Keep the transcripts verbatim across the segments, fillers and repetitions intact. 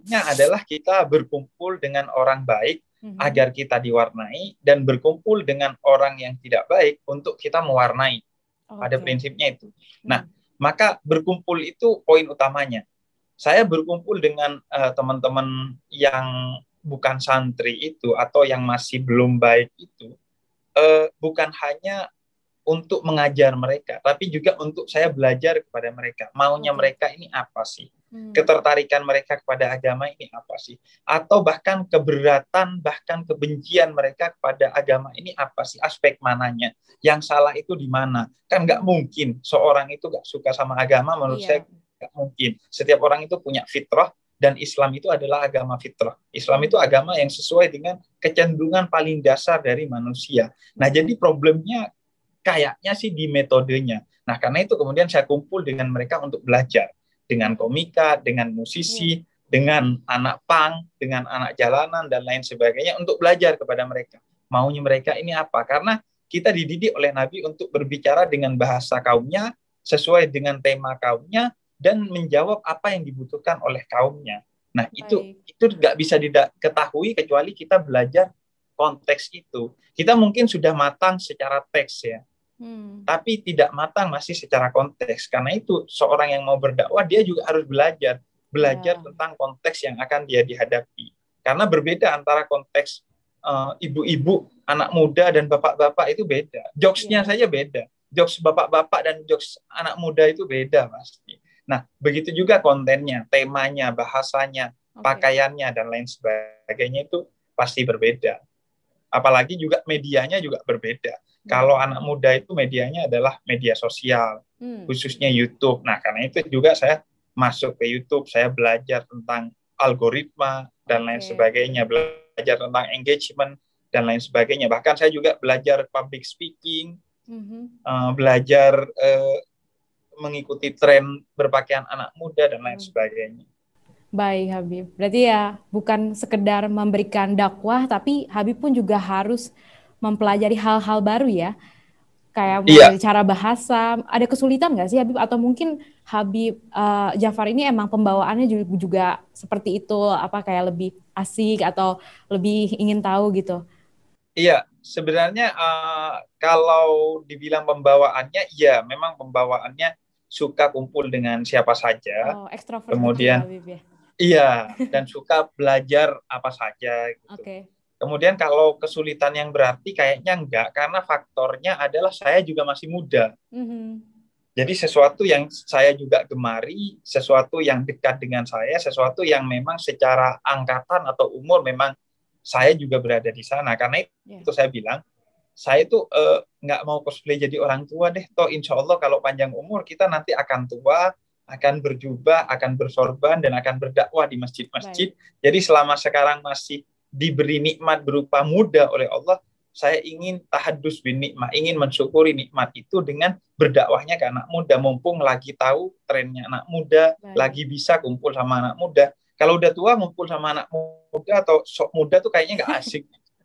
prinsipnya adalah kita berkumpul dengan orang baik Mhm. agar kita diwarnai, dan berkumpul dengan orang yang tidak baik untuk kita mewarnai. Pada Oke. prinsipnya itu. Nah, Hmm. maka berkumpul itu poin utamanya. Saya berkumpul dengan uh, teman-teman yang bukan santri itu atau yang masih belum baik itu, uh, bukan hanya untuk mengajar mereka, tapi juga untuk saya belajar kepada mereka. Maunya Oke. mereka ini apa sih? Hmm. Ketertarikan mereka kepada agama ini apa sih? Atau bahkan keberatan, bahkan kebencian mereka kepada agama ini apa sih? Aspek mananya? Yang salah itu di mana? Kan nggak mungkin seorang itu nggak suka sama agama, menurut saya Iya. nggak mungkin. Setiap orang itu punya fitrah, dan Islam itu adalah agama fitrah. Islam itu agama yang sesuai dengan kecenderungan paling dasar dari manusia. Nah, jadi problemnya kayaknya sih di metodenya. Nah, karena itu kemudian saya kumpul dengan mereka untuk belajar. Dengan komika, dengan musisi, Iya. dengan anak pang, dengan anak jalanan, dan lain sebagainya, untuk belajar kepada mereka. Maunya mereka ini apa? Karena kita dididik oleh Nabi untuk berbicara dengan bahasa kaumnya, sesuai dengan tema kaumnya, dan menjawab apa yang dibutuhkan oleh kaumnya. Nah, itu Baik. itu nggak bisa diketahui kecuali kita belajar konteks itu. Kita mungkin sudah matang secara teks ya, Hmm. tapi tidak matang masih secara konteks. Karena itu seorang yang mau berdakwah, dia juga harus belajar belajar Ya. tentang konteks yang akan dia dihadapi. Karena berbeda antara konteks uh, ibu-ibu, anak muda, dan bapak-bapak itu beda. Jokesnya Ya. saja beda. Jokes bapak-bapak dan jokes anak muda itu beda pasti. Nah, begitu juga kontennya, temanya, bahasanya, Oke. pakaiannya, dan lain sebagainya itu pasti berbeda. Apalagi juga medianya juga berbeda. Baik. Kalau anak muda itu medianya adalah media sosial, Hmm. khususnya YouTube. Nah, karena itu juga saya masuk ke YouTube, saya belajar tentang algoritma dan lain Oke. sebagainya, belajar tentang engagement dan lain sebagainya. Bahkan saya juga belajar public speaking, Mhm. uh, belajar uh, mengikuti tren berpakaian anak muda dan lain Hmm. sebagainya. Baik, Habib. Berarti ya bukan sekedar memberikan dakwah, tapi Habib pun juga harus mempelajari hal-hal baru ya. Kayak mulai Iya. dari cara bahasa. Ada kesulitan nggak sih Habib? Atau mungkin Habib uh, Jafar ini emang pembawaannya juga, juga seperti itu, apa kayak lebih asik atau lebih ingin tahu gitu? Iya, sebenarnya uh, kalau dibilang pembawaannya, iya memang pembawaannya suka kumpul dengan siapa saja. Oh, ekstrovert gitu ya Kemudian Habib ya? iya, dan suka belajar apa saja gitu. Oke. Kemudian kalau kesulitan yang berarti kayaknya enggak, karena faktornya adalah saya juga masih muda. Mhm. Jadi sesuatu yang saya juga gemari, sesuatu yang dekat dengan saya, sesuatu yang memang secara angkatan atau umur memang saya juga berada di sana. Karena Yeah. itu saya bilang, saya tuh eh, nggak mau cosplay jadi orang tua deh. Toh insya Allah kalau panjang umur kita nanti akan tua, akan berjubah, akan bersorban, dan akan berdakwah di masjid-masjid. Baik. Jadi selama sekarang masih diberi nikmat berupa muda oleh Allah, saya ingin tahadus bin nikmat, ingin mensyukuri nikmat itu dengan berdakwahnya ke anak muda, mumpung lagi tahu trennya anak muda, Baik. lagi bisa kumpul sama anak muda. Kalau udah tua ngumpul sama anak muda atau sok muda tuh kayaknya nggak asik.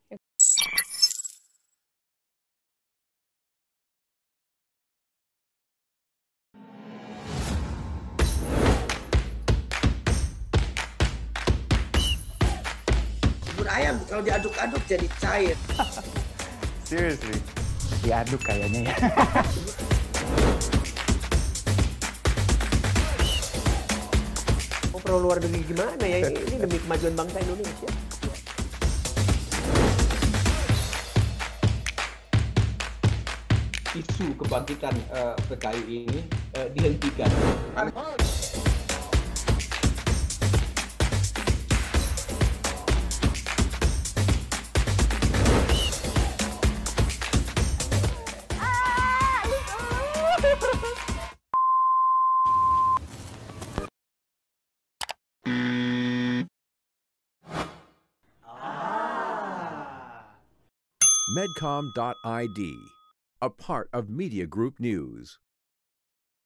Bubur ayam kalau diaduk-aduk jadi cair. Seriously, diaduk kayaknya ya. Mau pro luar negeri gimana ya? Ini demi kemajuan bangsa Indonesia. Isu kebangkitan uh, P K I ini uh, dihentikan. Medcom dot I D, a part of Media Group News.